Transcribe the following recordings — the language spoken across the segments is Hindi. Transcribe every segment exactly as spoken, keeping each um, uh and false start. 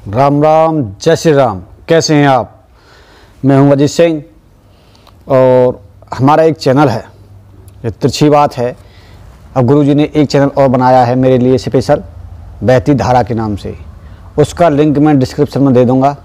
राम राम, जय श्री राम। कैसे हैं आप? मैं हूं अजीत सिंह और हमारा एक चैनल है, ये तिरछी बात है। अब गुरुजी ने एक चैनल और बनाया है मेरे लिए स्पेशल, बहती धारा के नाम से। उसका लिंक मैं डिस्क्रिप्शन में दे दूंगा।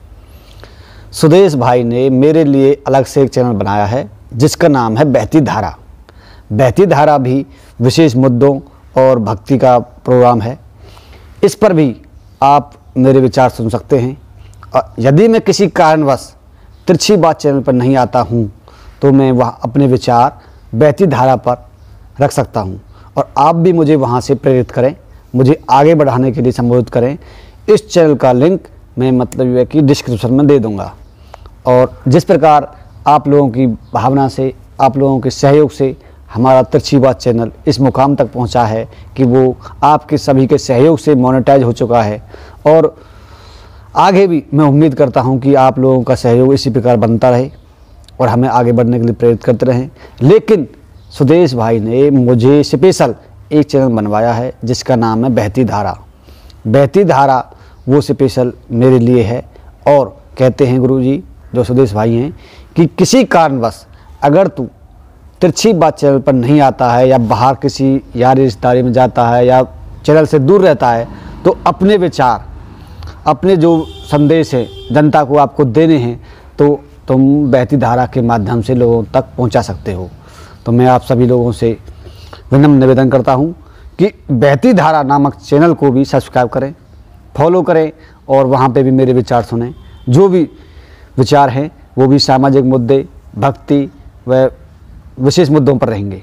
सुदेश भाई ने मेरे लिए अलग से एक चैनल बनाया है जिसका नाम है बहती धारा। बहती धारा भी विशेष मुद्दों और भक्ति का प्रोग्राम है। इस पर भी आप मेरे विचार सुन सकते हैं। और यदि मैं किसी कारणवश तिरछी बात चैनल पर नहीं आता हूं तो मैं वह अपने विचार बहती धारा पर रख सकता हूं और आप भी मुझे वहां से प्रेरित करें, मुझे आगे बढ़ाने के लिए संबोधित करें। इस चैनल का लिंक मैं मतलब है कि डिस्क्रिप्शन में दे दूंगा। और जिस प्रकार आप लोगों की भावना से, आप लोगों के सहयोग से हमारा तिरछी बात चैनल इस मुकाम तक पहुंचा है कि वो आपके सभी के सहयोग से मोनेटाइज हो चुका है। और आगे भी मैं उम्मीद करता हूं कि आप लोगों का सहयोग इसी प्रकार बनता रहे और हमें आगे बढ़ने के लिए प्रेरित करते रहें। लेकिन सुदेश भाई ने मुझे स्पेशल एक चैनल बनवाया है जिसका नाम है बहती धारा। बहती धारा वो स्पेशल मेरे लिए है। और कहते हैं गुरुजी, जो सुदेश भाई हैं, कि किसी कारणवश अगर तू तिरछी बात चैनल पर नहीं आता है या बाहर किसी यारी रिश्तेदारी में जाता है या चैनल से दूर रहता है तो अपने विचार, अपने जो संदेश है जनता को आपको देने हैं तो तुम बहती धारा के माध्यम से लोगों तक पहुंचा सकते हो। तो मैं आप सभी लोगों से विनम्र निवेदन करता हूं कि बहती धारा नामक चैनल को भी सब्सक्राइब करें, फॉलो करें और वहां पे भी मेरे विचार सुनें। जो भी विचार हैं वो भी सामाजिक मुद्दे, भक्ति व विशेष मुद्दों पर रहेंगे।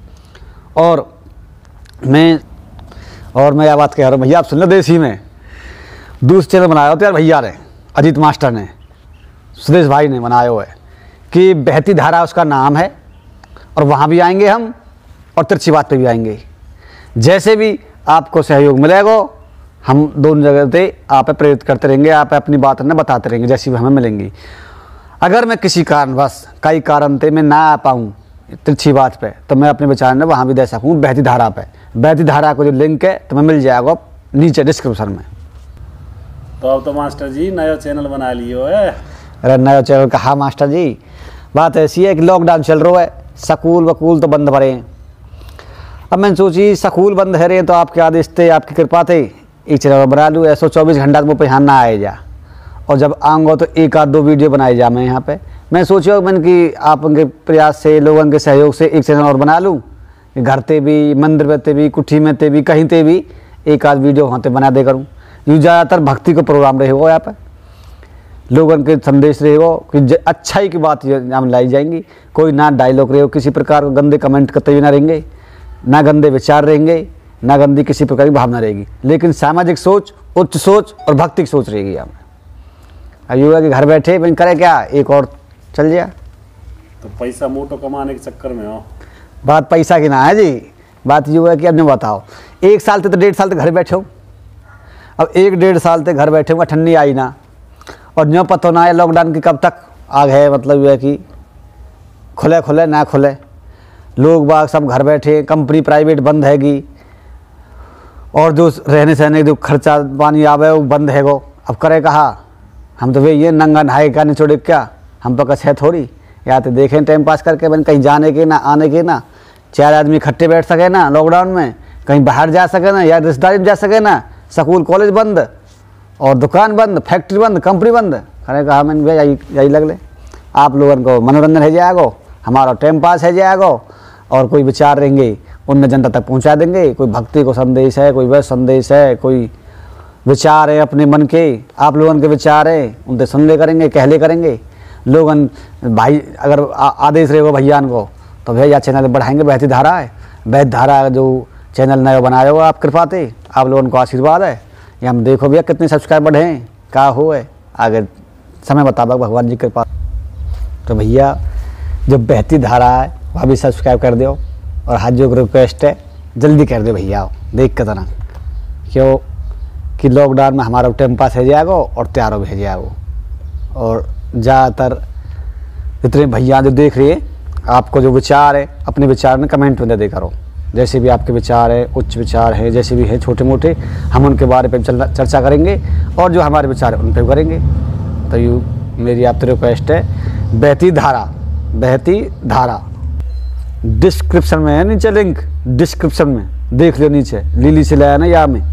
और मैं और मैं यह बात कह रहा हूँ भैया, आप सुन लो, देसी में दूसरा चैनल बनाया हो तो यार भैया ने, अजीत मास्टर ने, सुदेश भाई ने बनाया हुआ है कि बहती धारा उसका नाम है। और वहाँ भी आएंगे हम और तिरछी बात पे भी आएंगे। जैसे भी आपको सहयोग मिलेगा हम दोनों जगह से आप प्रेरित करते रहेंगे, आप अपनी बात न बताते रहेंगे जैसी भी हमें मिलेंगी। अगर मैं किसी कारणवश कई कारण थे मैं ना आ पाऊँ तिरछी बात पे तो मैं अपने विचार में वहाँ भी दे सकूँ बहती धारा पे। बहती धारा को जो लिंक है तो मैं मिल जाएगा नीचे डिस्क्रिप्शन में। तो अब तो मास्टर जी नया चैनल बना लियो है। अरे नया चैनल कहा मास्टर जी, बात ऐसी है कि लॉकडाउन चल रहा है, स्कूल वकूल तो बंद भरे हैं। अब मैंने सोची स्कूल बंद है रहे तो आपके आदेश थे, आपकी कृपा थे, एक चैनल बना लूँ। ऐसा चौबीस घंटा तो यहाँ ना आए जा और जब आऊँगा तो एक आध दो वीडियो बनाई जा। मैं यहाँ पे मैं सोचा मैंने कि आप उनके प्रयास से, लोगों के सहयोग से एक चैनल और बना लूँ। घर ते भी, मंदिर में ते भी, कुठी में ते भी, कहीं ते भी एक आध वीडियो वहाँ ते बना दे करूँ। यूँ ज़्यादातर भक्ति का प्रोग्राम रहे हो, यहाँ पर लोगों के संदेश रहे हो कि अच्छाई की बात यहाँ लाई जाएंगी। कोई ना डायलॉग रहे हो, किसी प्रकार को गंदे कमेंट करते हुए ना रहेंगे, ना गंदे विचार रहेंगे, ना गंदी किसी प्रकार की भावना रहेगी, लेकिन सामाजिक सोच, उच्च सोच और भक्ति की सोच रहेगी यहाँ। अब युवा के घर बैठे मैंने करे क्या, एक और चल जाए तो पैसा मोटो कमाने के चक्कर में हो। बात पैसा की ना है जी, बात ये है कि अब नहीं बताओ, एक साल से तो डेढ़ साल तक घर बैठे हो। अब एक डेढ़ साल तक घर बैठे हुआ, ठंडी आई ना और न्यों पता ना है लॉकडाउन की कब तक आग है। मतलब ये है कि खुले खुले ना खुले, लोग बाग सब घर बैठे, कंपनी प्राइवेट बंद हैगी और जो रहने सहने जो खर्चा पानी आवे वो बंद है। गो अब करे कहा, हम तो वे ये नंगा नहाए क्या निचोड़े क्या, हम तो कस है थोड़ी, या तो देखें टाइम पास करके बन कहीं जाने के ना आने के ना, चार आदमी इकट्ठे बैठ सके ना लॉकडाउन में, कहीं बाहर जा सके ना या रिश्तेदारी में जा सके ना। स्कूल कॉलेज बंद और दुकान बंद, फैक्ट्री बंद, कंपनी बंद। करे कहा मैंने भैया यही यही लग ले, आप लोगों को मनोरंजन है जाएगा, हमारा टाइम पास है जाएगा और कोई विचार रहेंगे उनने जनता तक पहुंचा देंगे। कोई भक्ति को संदेश है, कोई वह संदेश है, कोई विचार है अपने मन के, आप लोगों के विचार है उनसे सुन ले करेंगे, कह ले करेंगे। लोगन भाई अगर आदेश रहेगा भैया को तो भैया चैनल बढ़ाएंगे। बहती धारा है, बहती धारा जो चैनल नया बनाया हो आप कृपा थे, आप लोगों को आशीर्वाद है। ये हम देखो भैया कितने सब्सक्राइबर बढ़े, क्या हो है आगे समय बताबक भगवान जी कृपा। तो भैया जो बहती धारा है वह भी सब्सक्राइब कर दो और हाथ जो रिक्वेस्ट है जल्दी कर दो भैया, देख के तरह क्यों कि लॉकडाउन में हमारा टाइम पास है जाएगा और तैयार भी है जाएगा। और ज़्यादातर जितने भैया जो देख रहे हैं आपको जो विचार है अपने विचार में कमेंट में दे करो। जैसे भी आपके विचार है, उच्च विचार है, जैसे भी है छोटे मोटे, हम उनके बारे में चर्चा करेंगे और जो हमारे विचार है उन पर करेंगे। तो यू मेरी आपसे रिक्वेस्ट है, बहती धारा, बहती धारा डिस्क्रिप्शन में है, नीचे लिंक डिस्क्रिप्शन में देख लो, नीचे लीली से लाया ना यहाँ में।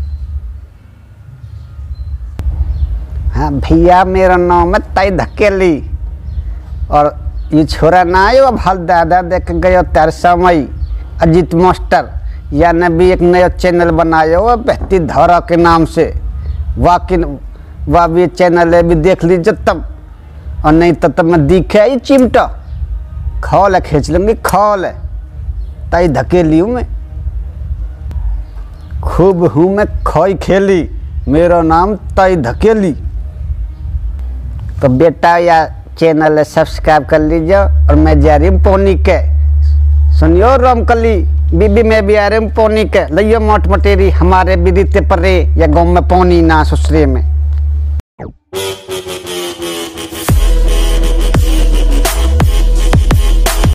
हाँ भैया, मेरा नाम है ताई धकेली और ये छोरा ना आयो भल दादा देख गयो तेरे समय अजीत मास्टर, यानी भी एक नया चैनल बनाया हुआ बहती धारा के नाम से। वाकई वाह भी चैनल है, भी देख लीजिए तब, और नहीं तो तब मैं दिखे ये चिमटा खौल है, खींच लेंगे खौल है। ताई धकेली हूँ मैं, खूब हूँ मैं खोई खेली, मेरा नाम ताई धकेली। तो बेटा या चैनल सब्सक्राइब कर लीजिए और मैं जा रही हूँ पौनी के, सुनियो रामकली बीबी में भी आ रही हूँ पौनी के, लियो मोट मटेरी हमारे भी रीते परे या गाँव में पौनी ना ससुरे में।